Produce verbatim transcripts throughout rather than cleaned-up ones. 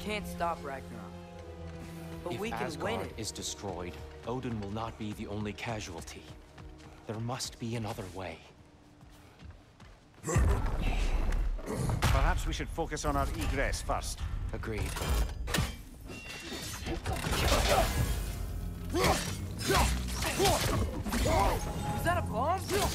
can't stop Ragnarok. But if we can Asgard win it. is destroyed, Odin will not be the only casualty. There must be another way. Perhaps we should focus on our egress first. Agreed. Is that a bomb?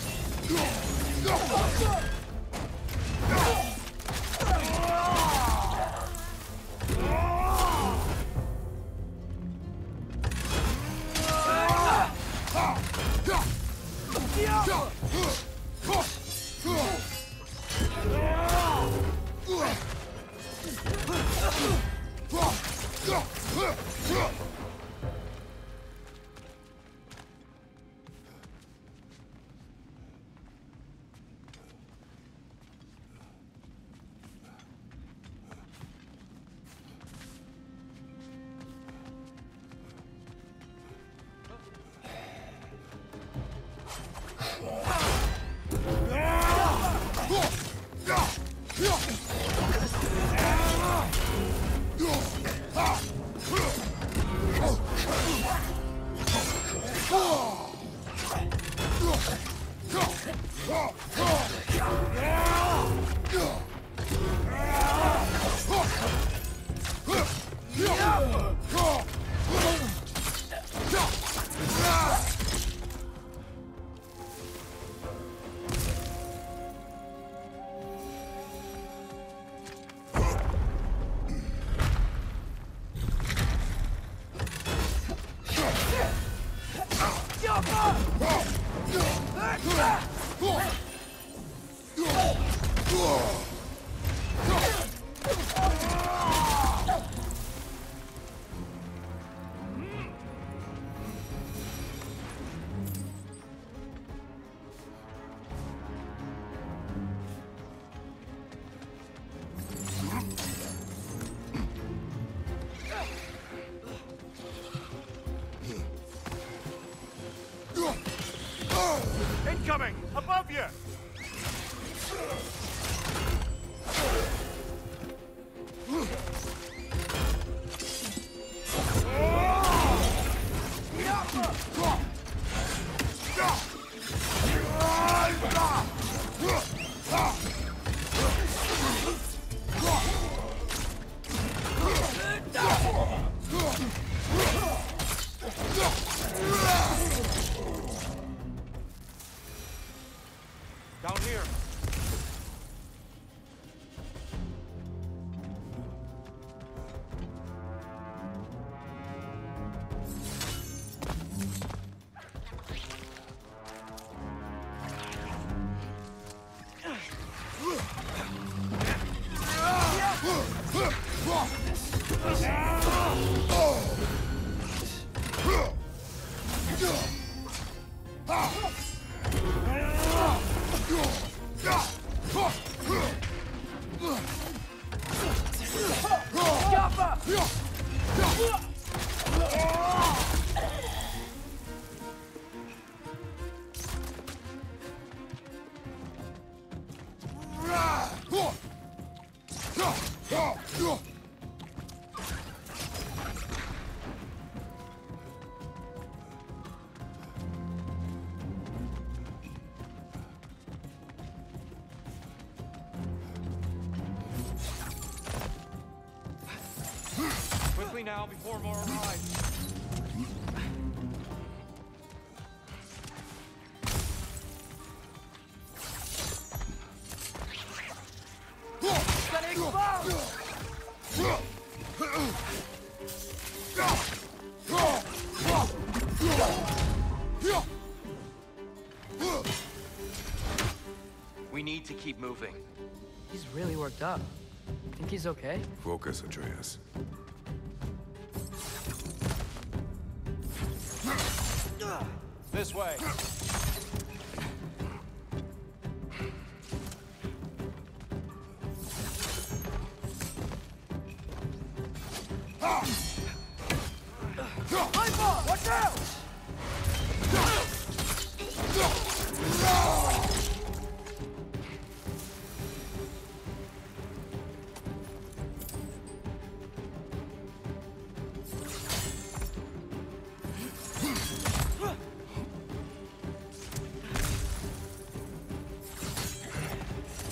Incoming! Above you! Down here. Quickly now, before more arrive. We need to keep moving. He's really worked up. Think he's okay? Focus, Atreus. This way. Watch out!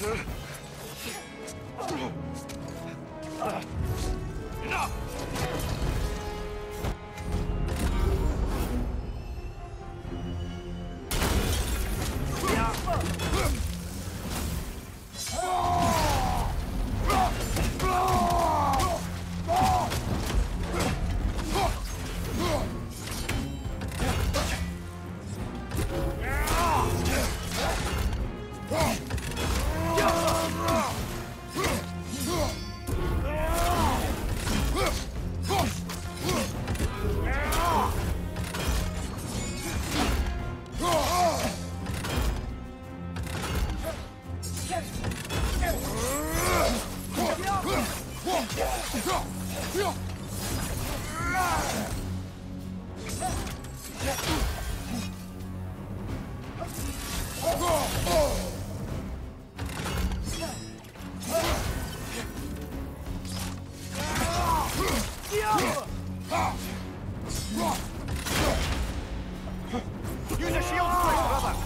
Use a shield strike, brother!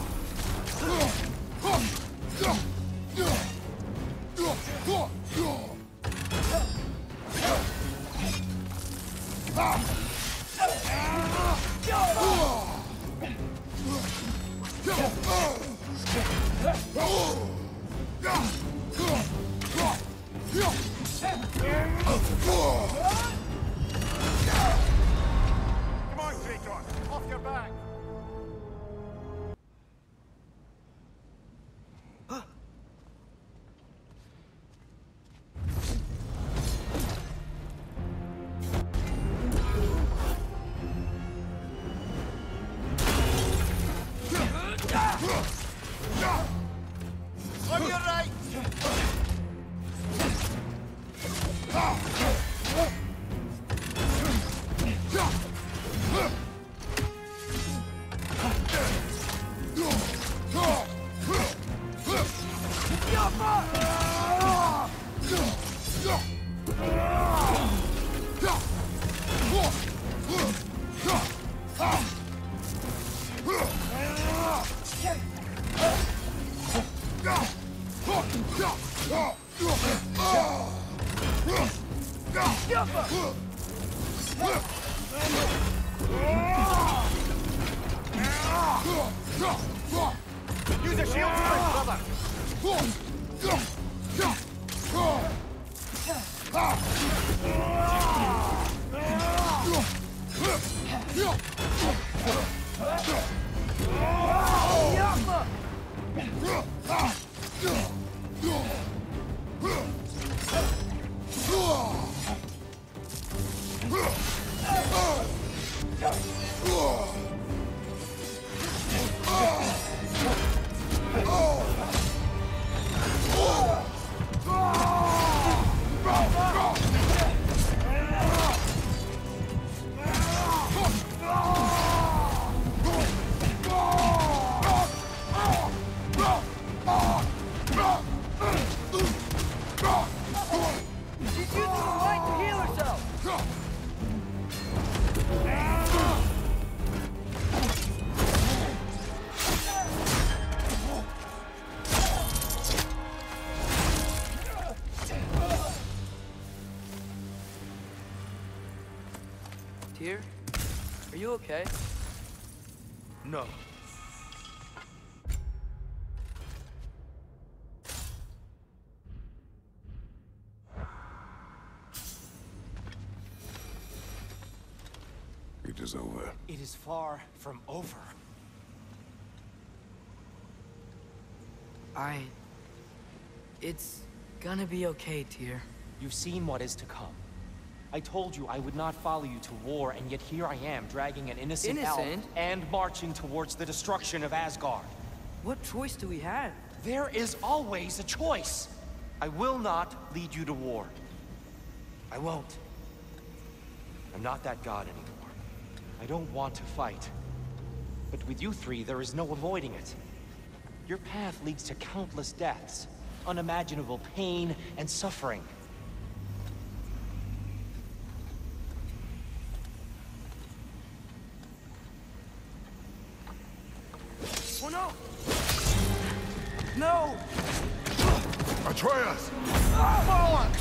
Come on, Kratos! Off your back! On your right! Use a shield strike, brother! She's using the light to heal herself! Tyr, are you okay? No. It is over. It is far from over. I... It's gonna be okay, Tyr. You've seen what is to come. I told you I would not follow you to war, and yet here I am, dragging an innocent, Innocent? elf and marching towards the destruction of Asgard. What choice do we have? There is always a choice. I will not lead you to war. I won't. I'm not that god anymore. I don't want to fight. But with you three, there is no avoiding it. Your path leads to countless deaths, unimaginable pain and suffering. Oh no! No! Atreus! Bollocks!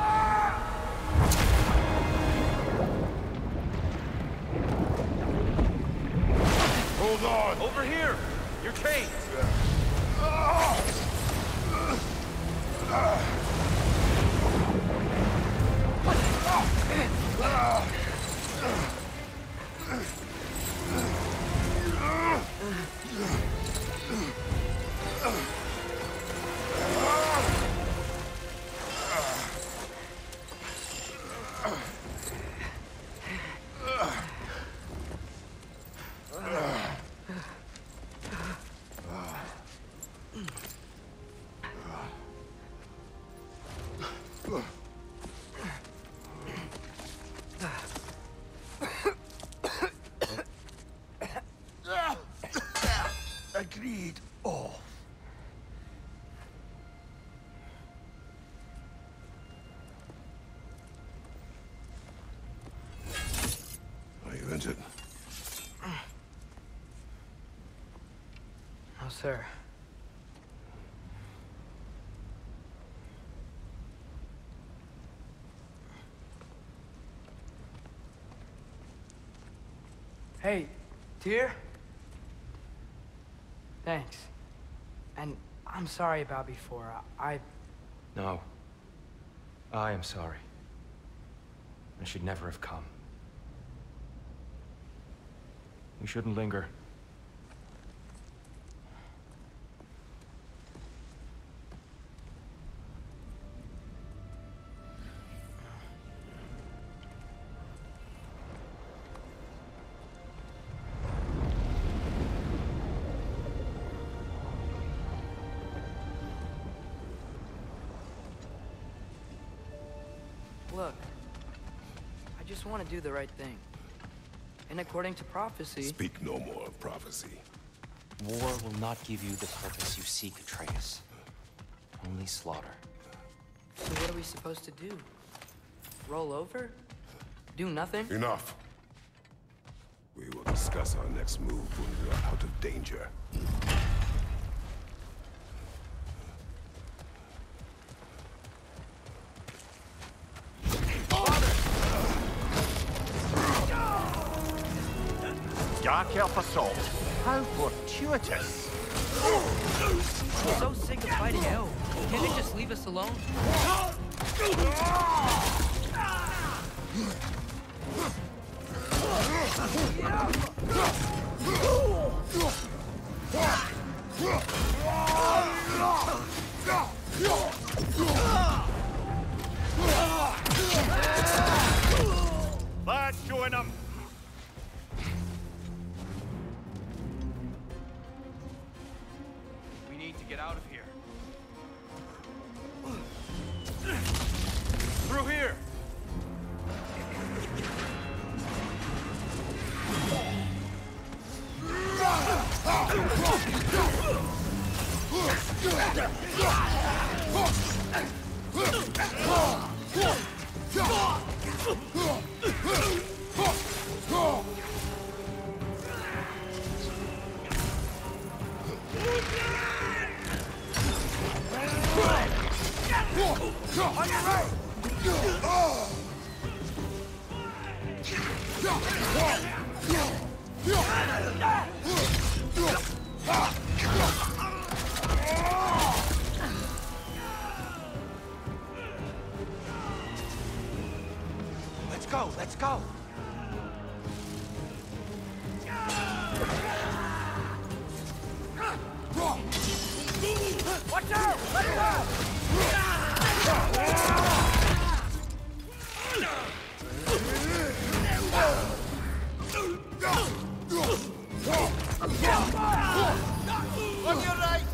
Hold on! Over here! You're chained! Agreed. Oh. Are you injured? No, sir. Hey, dear? Thanks. And I'm sorry about before. I... No. I am sorry. I should never have come. We shouldn't linger. Look, I just want to do the right thing. And according to prophecy... Speak no more of prophecy. War will not give you the purpose you seek, Atreus. Only slaughter. So what are we supposed to do? Roll over? Do nothing? Enough. We will discuss our next move when we are out of danger. Dark Elf Assault. How fortuitous. I'm so sick of fighting elves. Can't they just leave us alone? Lads, join them. We need to get out of here. Through here! Let's go, let's go! Watch out! Let it out! On your right!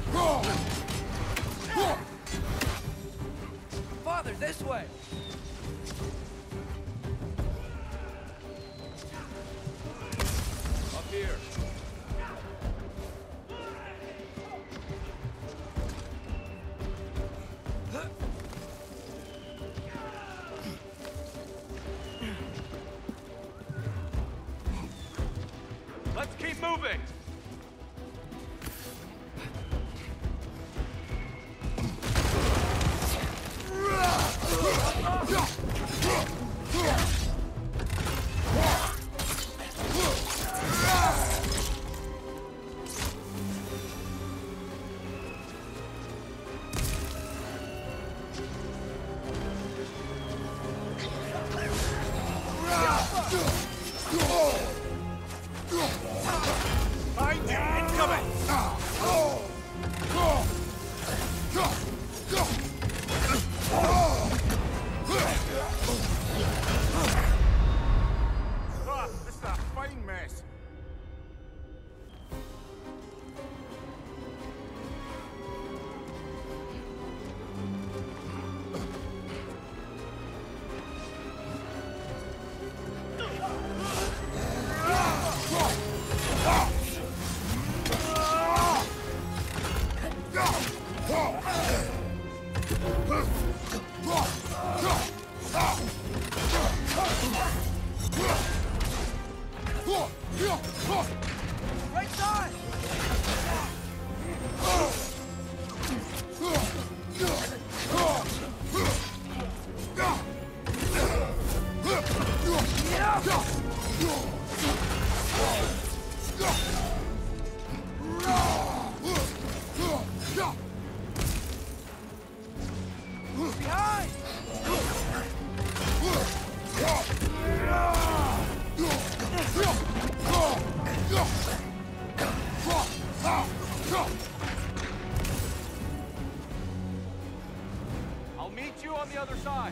Father, this way! Let's keep moving! I'll meet you on the other side.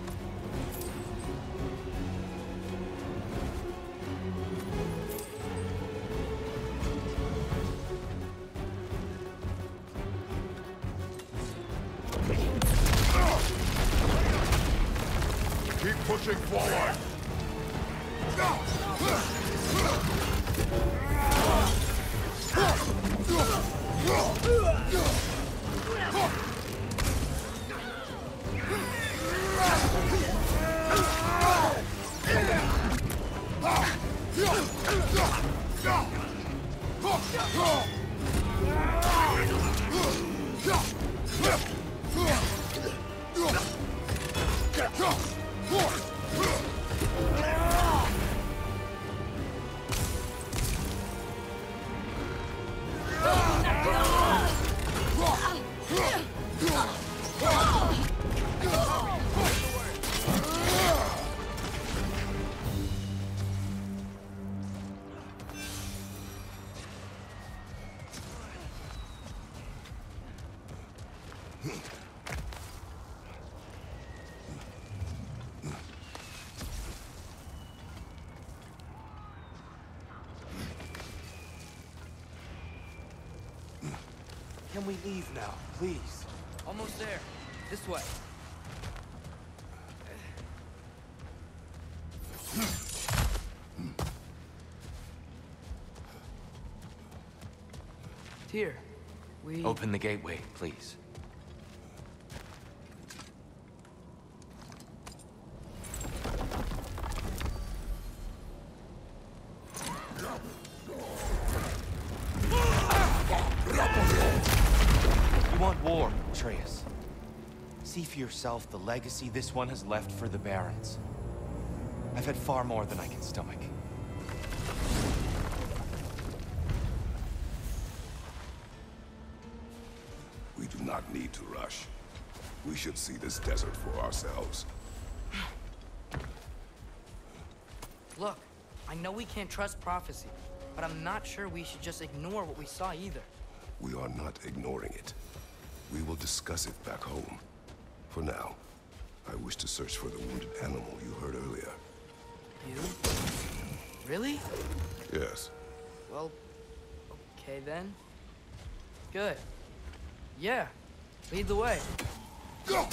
Keep pushing forward. Can we leave now, please? Almost there. This way. Here, we... Open the gateway, please. You want war, Atreus. See for yourself the legacy this one has left for the Barons. I've had far more than I can stomach. We do not need to rush. We should see this desert for ourselves. Look, I know we can't trust prophecy, but I'm not sure we should just ignore what we saw either. We are not ignoring it. We will discuss it back home. For now, I wish to search for the wounded animal you heard earlier. You? Really? Yes. Well, okay then. Good. Yeah, lead the way. Go!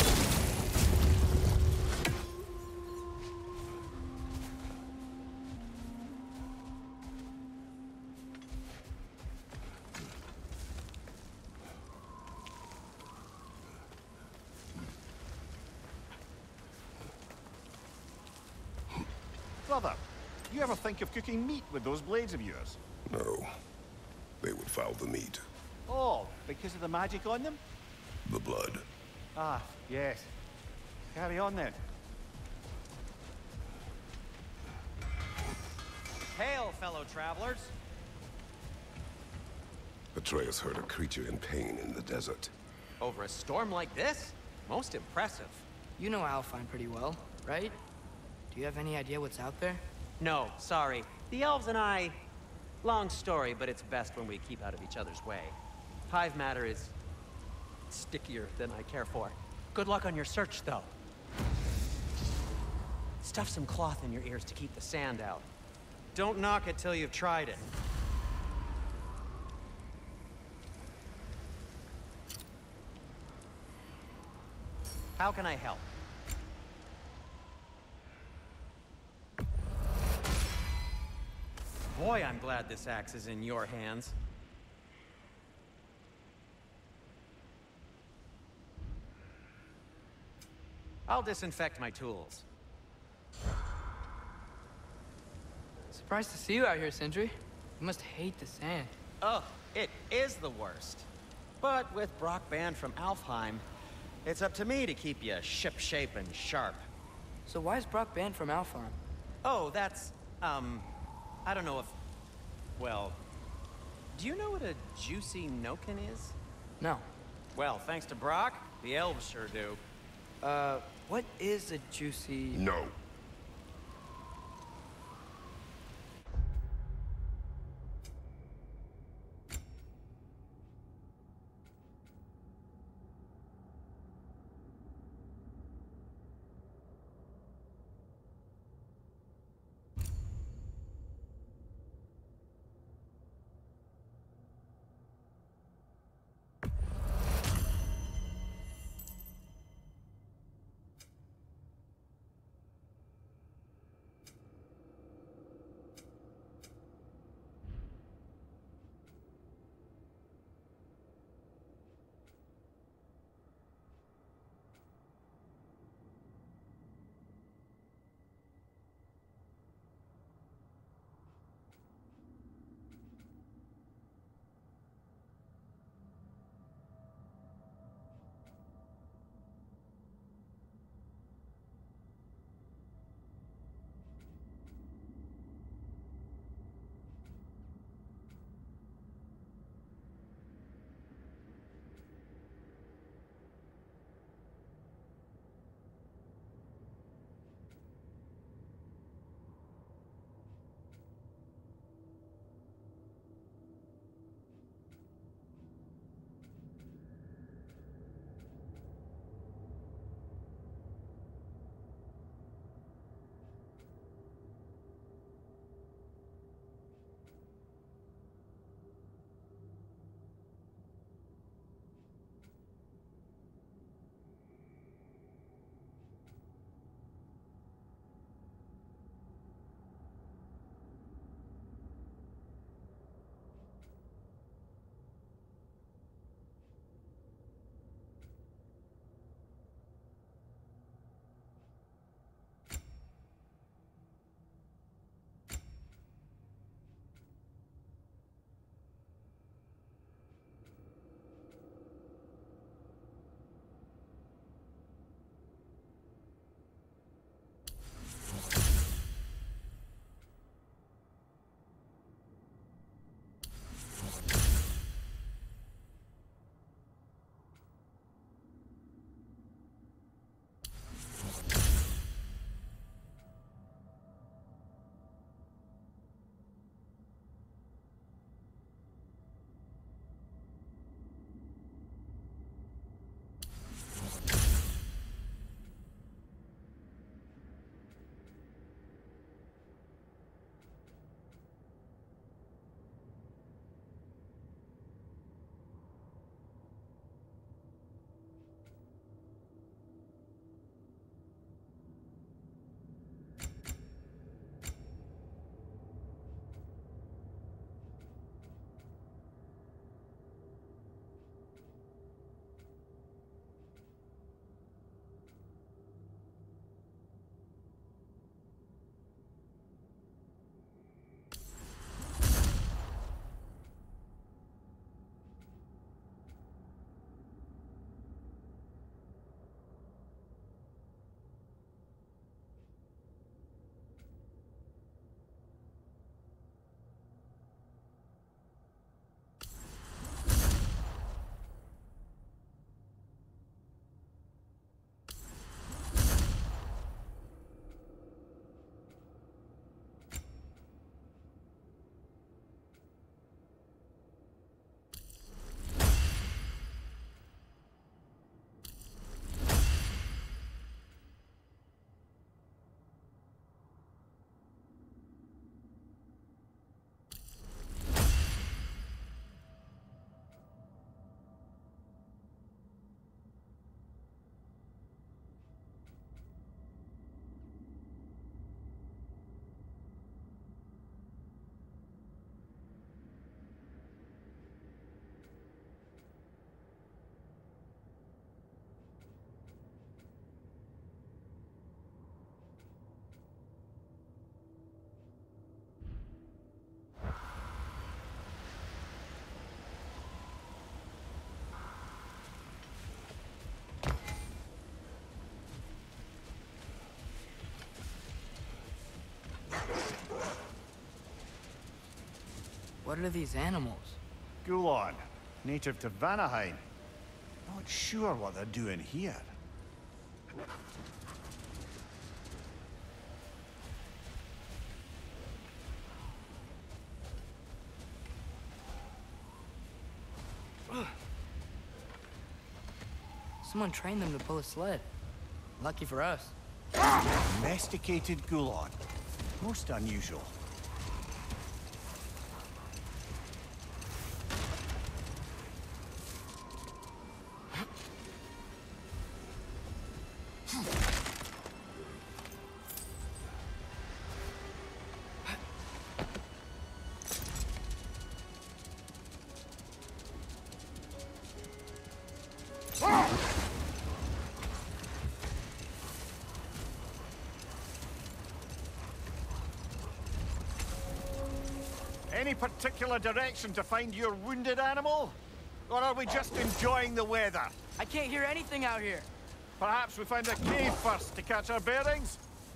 Brother, you ever think of cooking meat with those blades of yours? No. They would foul the meat. Oh, because of the magic on them? The blood. Ah, yes. Carry on then. Hail, fellow travelers. Atreus heard a creature in pain in the desert. Over a storm like this? Most impressive. You know Alfheim pretty well, right? Do you have any idea what's out there? No, sorry. The elves and I... Long story, but it's best when we keep out of each other's way. Hive matter is... stickier than I care for. Good luck on your search, though. Stuff some cloth in your ears to keep the sand out. Don't knock it till you've tried it. How can I help? Boy, I'm glad this axe is in your hands. I'll disinfect my tools. Surprised to see you out here, Sindri. You must hate the sand. Oh, it is the worst. But with Brock banned from Alfheim, it's up to me to keep you ship-shape and sharp. So why is Brock banned from Alfheim? Oh, that's, um, I don't know if, well, do you know what a juicy noken is? No. Well, thanks to Brock, the elves sure do. Uh, what is a juicy... No. What are these animals? Gulon, native to Vanaheim. Not sure what they're doing here. Someone trained them to pull a sled. Lucky for us. Domesticated Gulon. Most unusual. Any particular direction to find your wounded animal? Or are we just enjoying the weather? I can't hear anything out here. Perhaps we find a cave first to catch our bearings?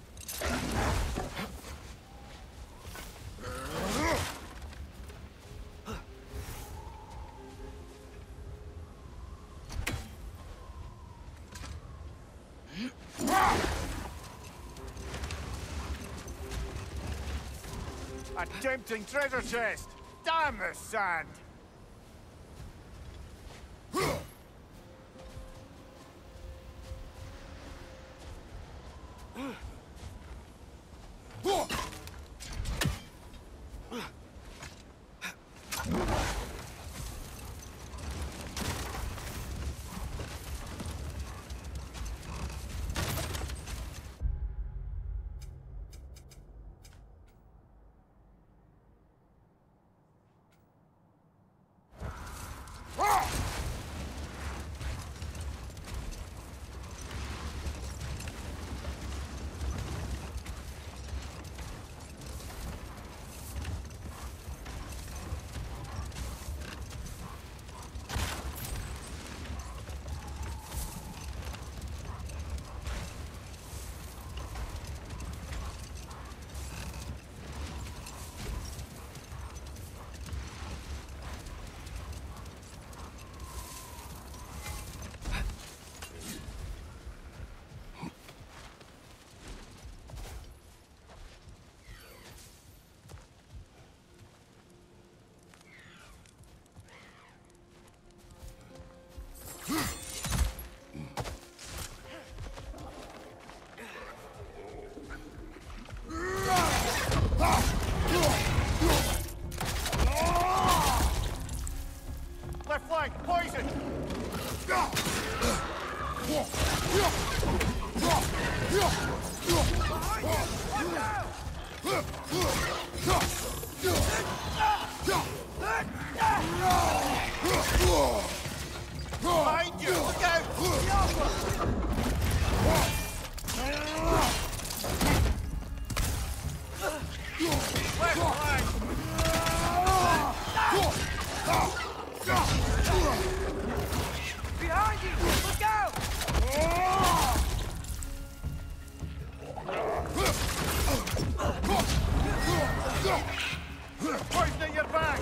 A tempting treasure chest! Damn the sand! Left flank, poison! Behind you! Look out! Left flank! Behind you! Look out! Poisoning your back!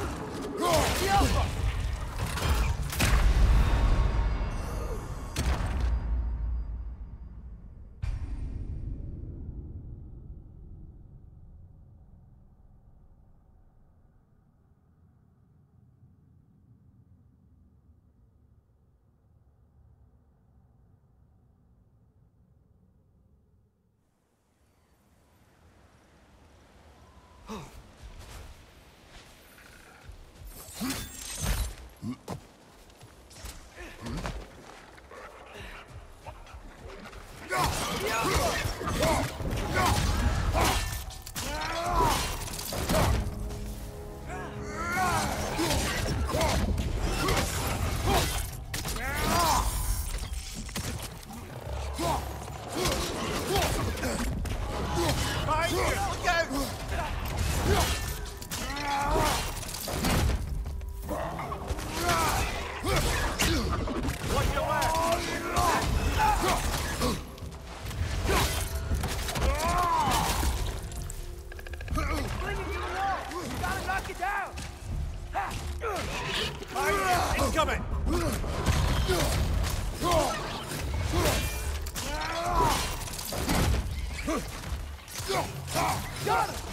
Got him!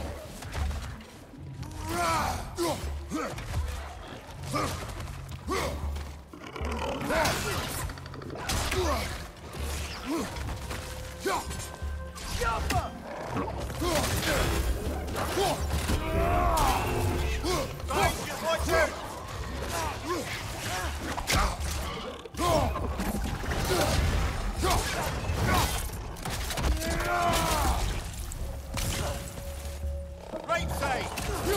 Right side!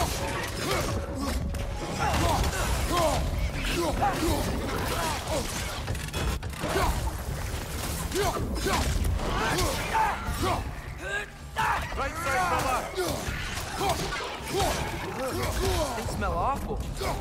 Right side, brother! They smell awful.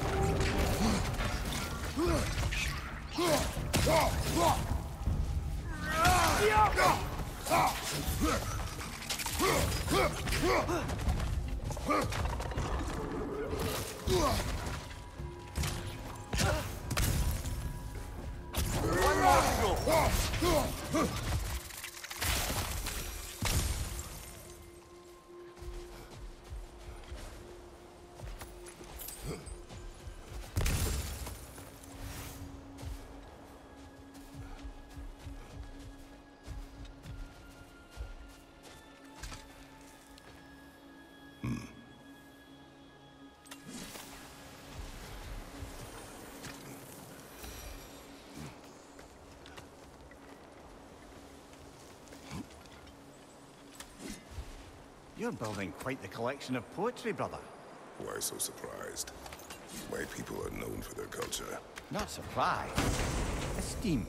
You're building quite the collection of poetry, brother. Why so surprised? My people are known for their culture. Not surprise. Esteem.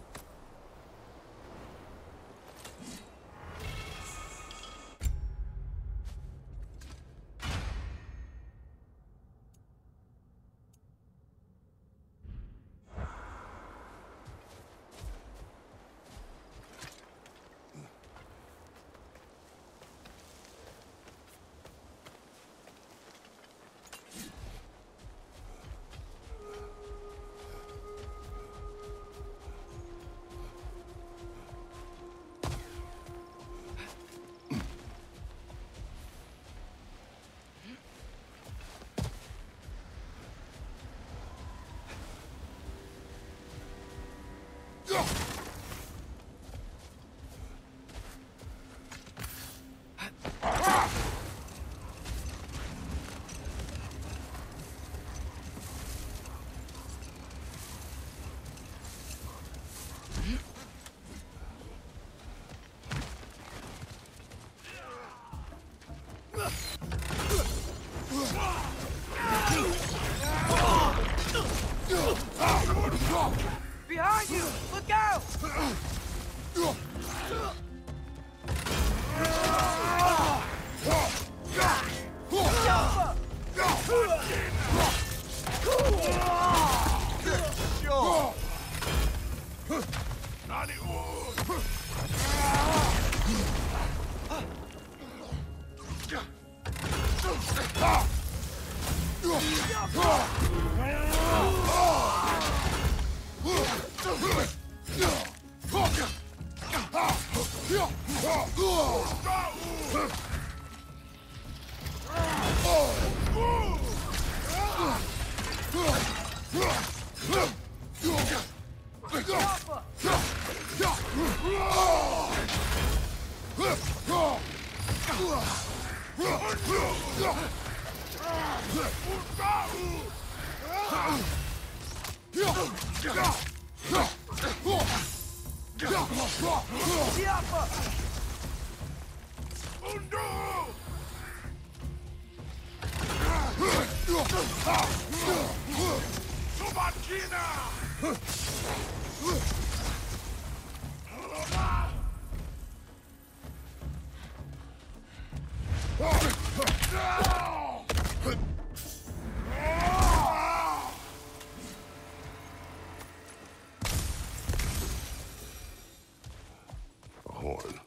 Behind you! Look out! A horn.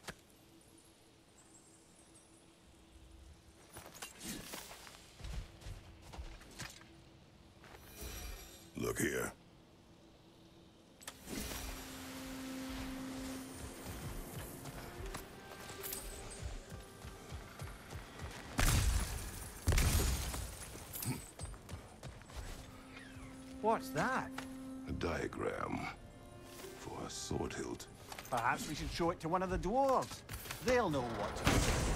Look here. What's that? A diagram for a sword hilt. Perhaps we should show it to one of the dwarves. They'll know what to do.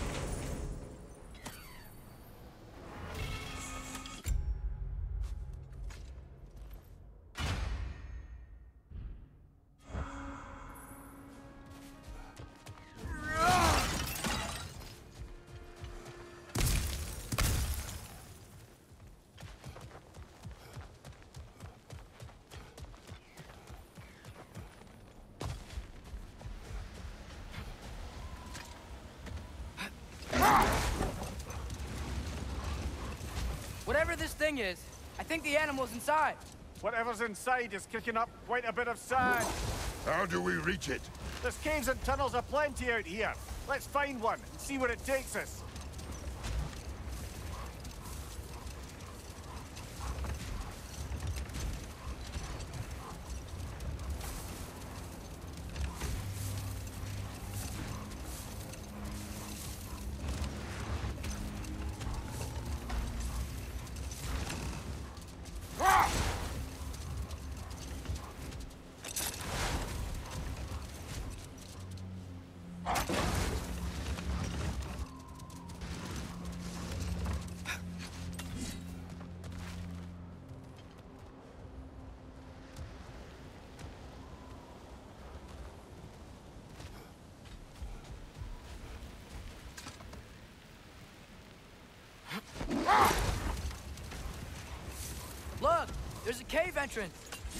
Whatever this thing is, I think the animal's inside. Whatever's inside is kicking up quite a bit of sand. How do we reach it? There's caves and tunnels aplenty out here. Let's find one and see where it takes us. Look, there's a cave entrance.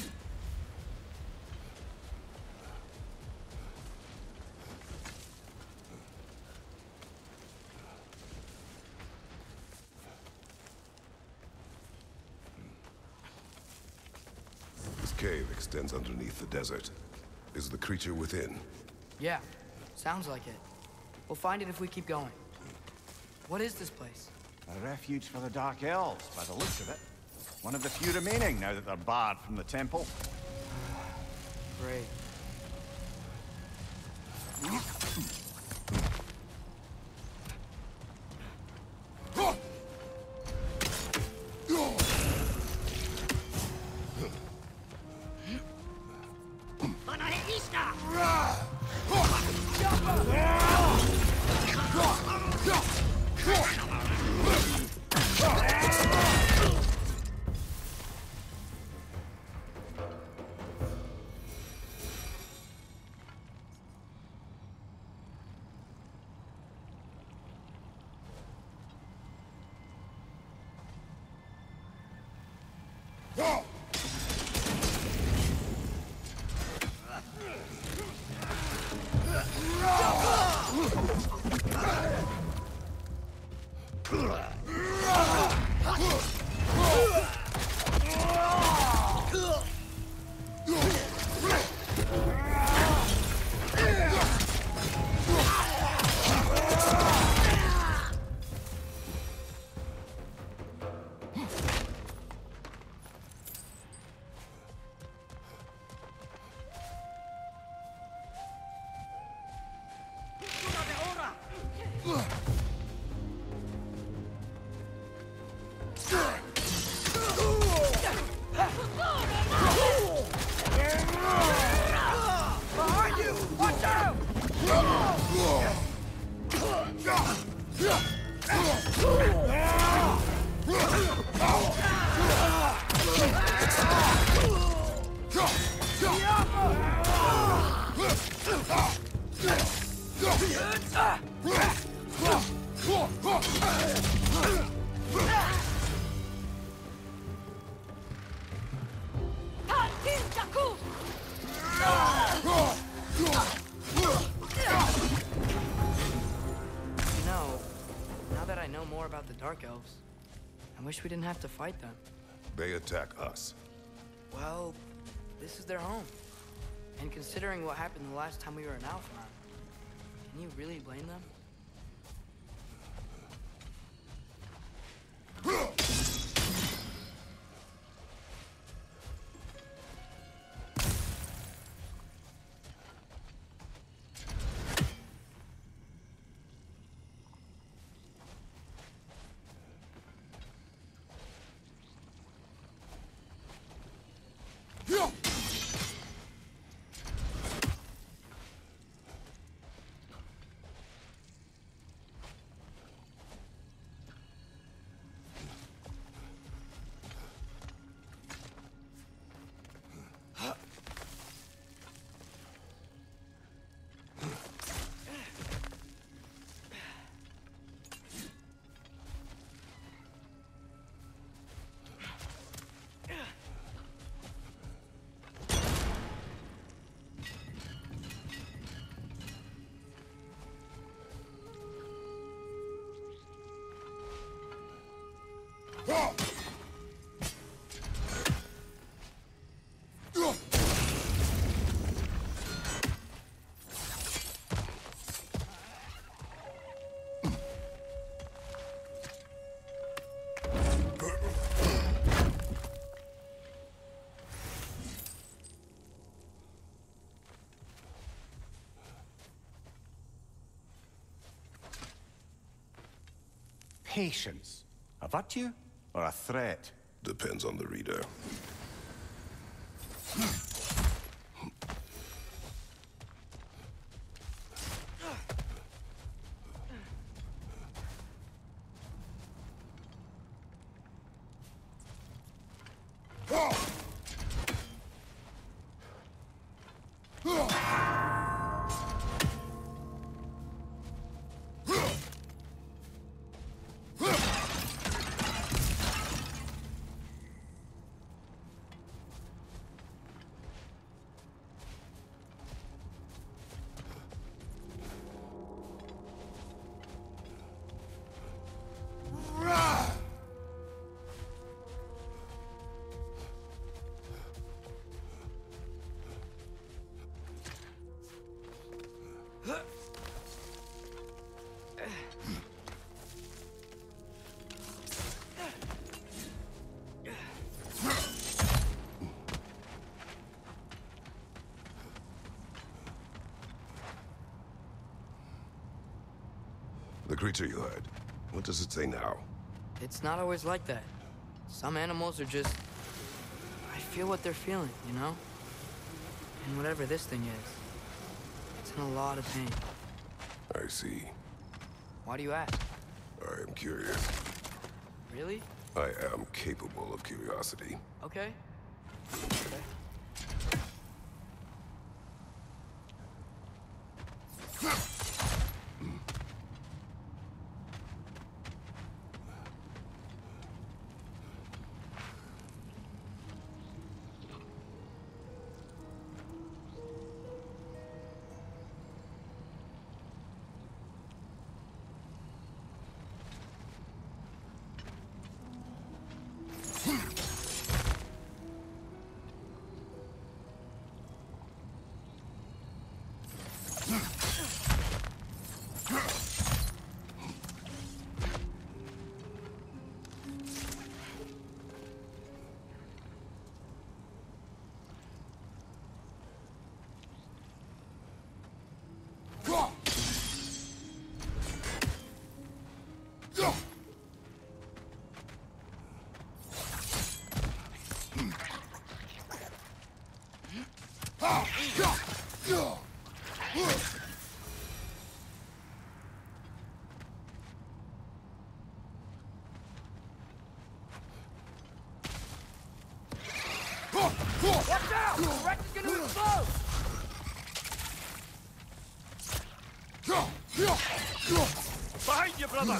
This cave extends underneath the desert. Is the creature within? Yeah, sounds like it. We'll find it if we keep going. What is this place? A refuge for the Dark Elves, by the looks of it. One of the few remaining now that they're barred from the temple. Great. I wish we didn't have to fight them. They attack us. Well, this is their home. And considering what happened the last time we were in Alphenheim, can you really blame them? Patience. A virtue or a threat? Depends on the reader. The creature you had, what does it say now? It's not always like that. Some animals are just... I feel what they're feeling, you know? And whatever this thing is, it's in a lot of pain. I see. Why do you ask? I am curious. Really? I am capable of curiosity. Okay. Okay. Watch out! The wreck is gonna explode! Behind you, brother!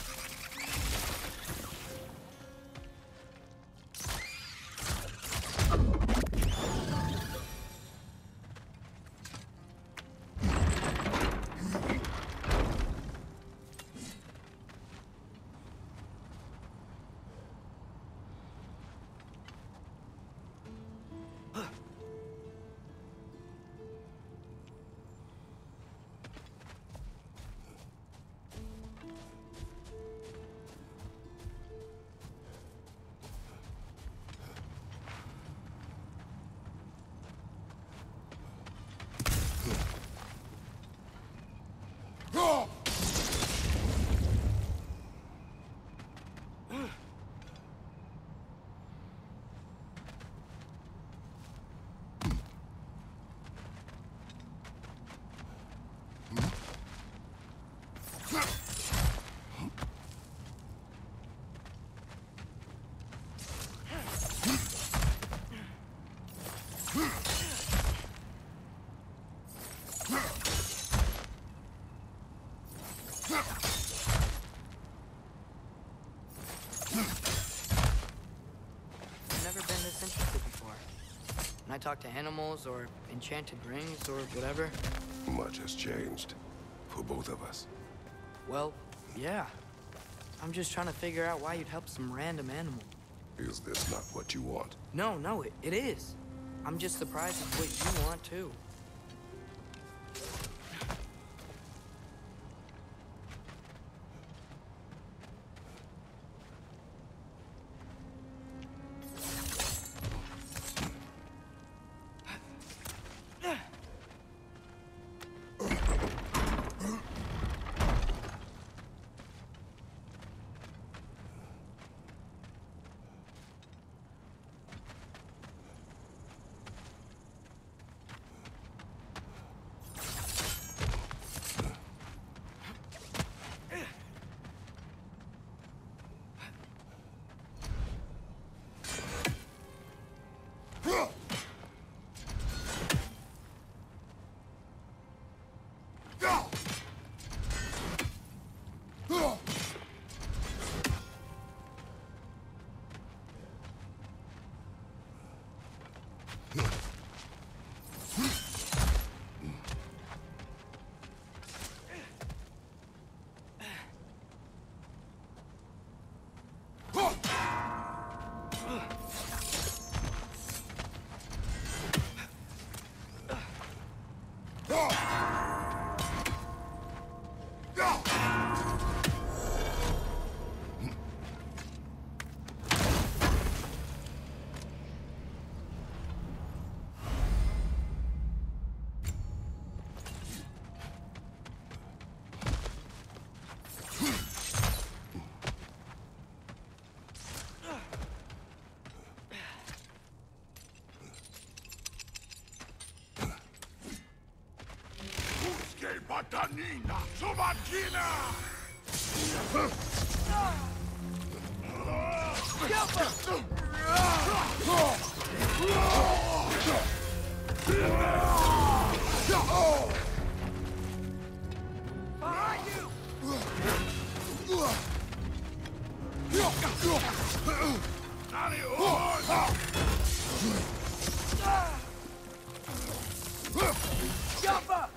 When I talk to animals or enchanted rings or whatever. Much has changed for both of us. Well, yeah. I'm just trying to figure out why you'd help some random animal. Is this not what you want? No, no, it, it is. I'm just surprised it's what you want, too. Patanina, Sumakina! Behind you! Jumper!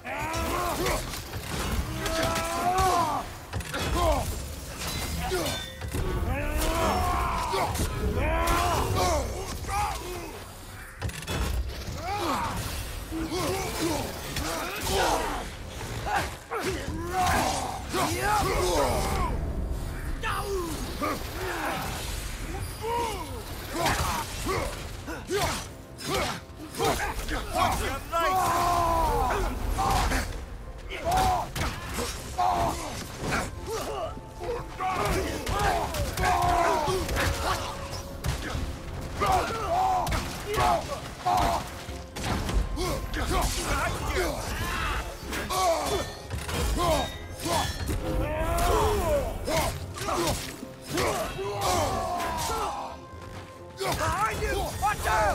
Behind you! Watch out!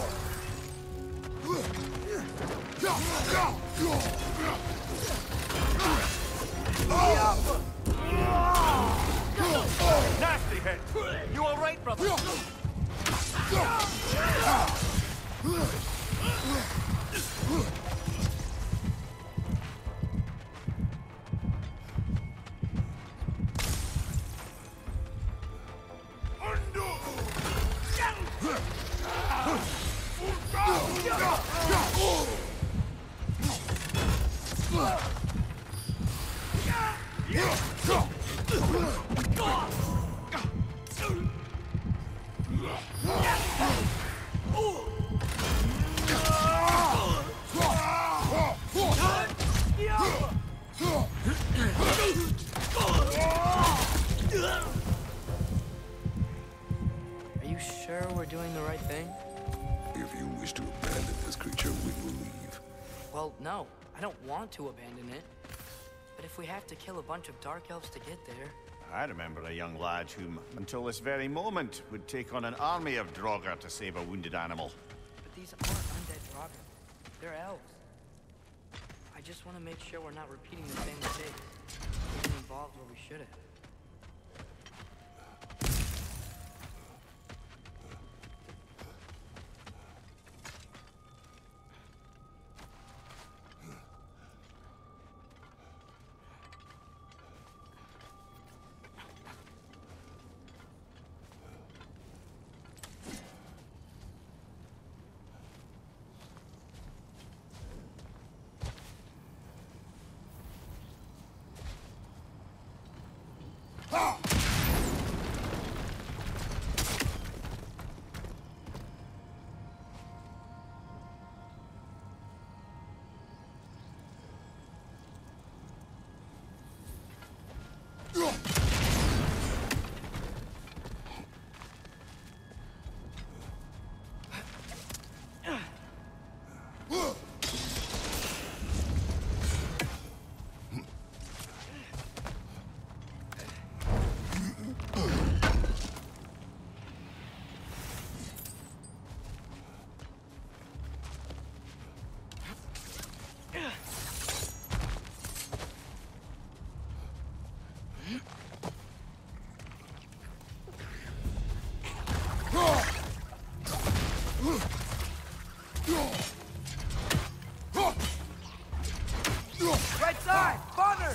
Nasty hit! You all right, brother? Are you sure we're doing the right thing? If you wish to abandon this creature, we will leave. Well, no. I don't want to abandon it. But if we have to kill a bunch of Dark Elves to get there... I remember a young lad whom, until this very moment, would take on an army of Draugr to save a wounded animal. But these aren't undead Draugr. They're elves. I just want to make sure we're not repeating the same mistakes. Getting involved where we shouldn't. Right side! Father!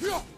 Yeah.